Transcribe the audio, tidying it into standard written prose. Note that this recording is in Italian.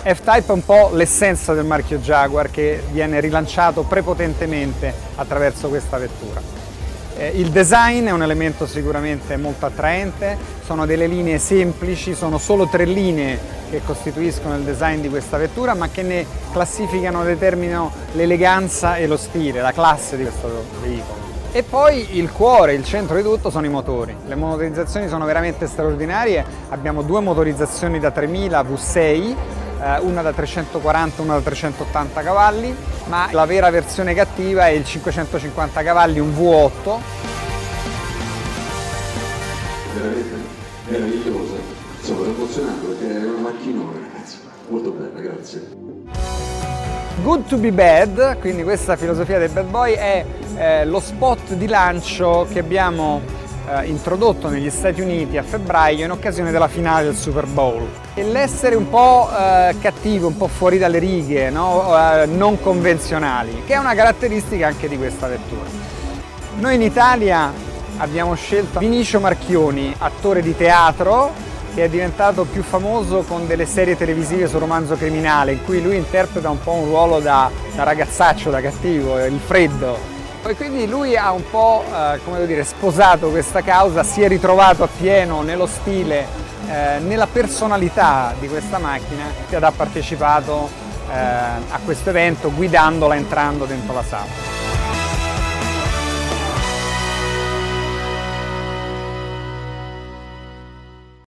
F-Type è un po' l'essenza del marchio Jaguar che viene rilanciato prepotentemente attraverso questa vettura. Il design è un elemento sicuramente molto attraente, sono delle linee semplici, sono solo 3 linee che costituiscono il design di questa vettura, ma che ne classificano, determinano l'eleganza e lo stile, la classe di questo veicolo. E poi il cuore, il centro di tutto sono i motori. Le motorizzazioni sono veramente straordinarie, abbiamo 2 motorizzazioni da 3000 V6, una da 340 e una da 380 cavalli, ma la vera versione cattiva è il 550 cavalli, un V8. Veramente meravigliosa, sono emozionato perché è una macchinona, ragazzi, molto bella, grazie. Good to be bad, quindi questa filosofia dei bad boy è lo spot di lancio che abbiamo introdotto negli Stati Uniti a febbraio in occasione della finale del Super Bowl. E l'essere un po' cattivo, un po' fuori dalle righe, no? Non convenzionali, che è una caratteristica anche di questa vettura. Noi in Italia abbiamo scelto Vinicio Marchioni, attore di teatro, che è diventato più famoso con delle serie televisive su Romanzo Criminale, in cui lui interpreta un po' un ruolo da ragazzaccio, da cattivo, il freddo. E quindi lui ha un po' come dire, sposato questa causa, si è ritrovato appieno nello stile, nella personalità di questa macchina ed ha partecipato a questo evento guidandola entrando dentro la sala.